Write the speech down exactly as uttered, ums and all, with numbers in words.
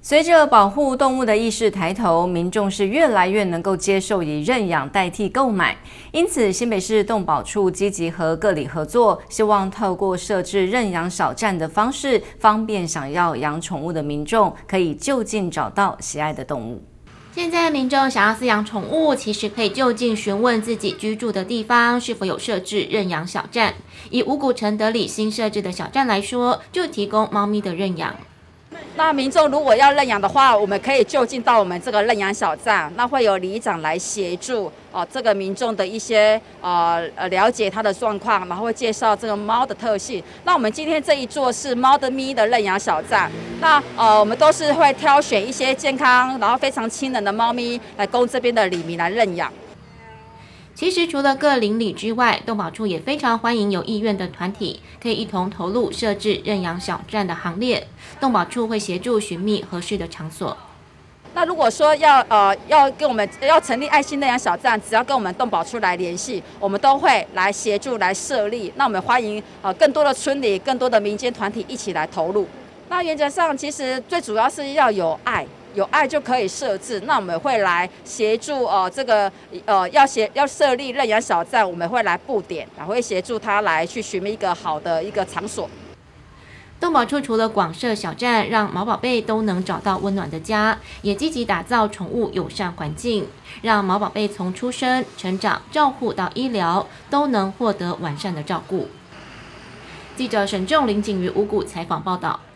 随着保护动物的意识抬头，民众是越来越能够接受以认养代替购买。因此，新北市动保处积极和各里合作，希望透过设置认养小站的方式，方便想要养宠物的民众可以就近找到喜爱的动物。 现在民众想要饲养宠物，其实可以就近询问自己居住的地方是否有设置认养小站。以五股承德里新设置的小站来说，就提供猫咪的认养。 那民众如果要认养的话，我们可以就近到我们这个认养小站，那会有里长来协助哦，这个民众的一些呃呃了解它的状况，然后会介绍这个猫的特性。那我们今天这一座是猫的咪的认养小站，那呃我们都是会挑选一些健康然后非常亲人的猫咪来供这边的里民来认养。 其实除了各邻里之外，动保处也非常欢迎有意愿的团体，可以一同投入设置认养小站的行列。动保处会协助寻觅合适的场所。 那如果说要呃要跟我们要成立爱心认养小站，只要跟我们动保处来联系，我们都会来协助来设立。那我们欢迎呃更多的村里、更多的民间团体一起来投入。那原则上，其实最主要是要有爱。 有爱就可以设置，那我们会来协助呃这个呃要协要设立认养小站，我们会来布点，然后会协助他来去寻觅一个好的一个场所。 动保处除了广设小站，让毛宝贝都能找到温暖的家，也积极打造宠物友善环境，让毛宝贝从出生、成长、照护到医疗都能获得完善的照顾。记者沈仲林景于五股采访报道。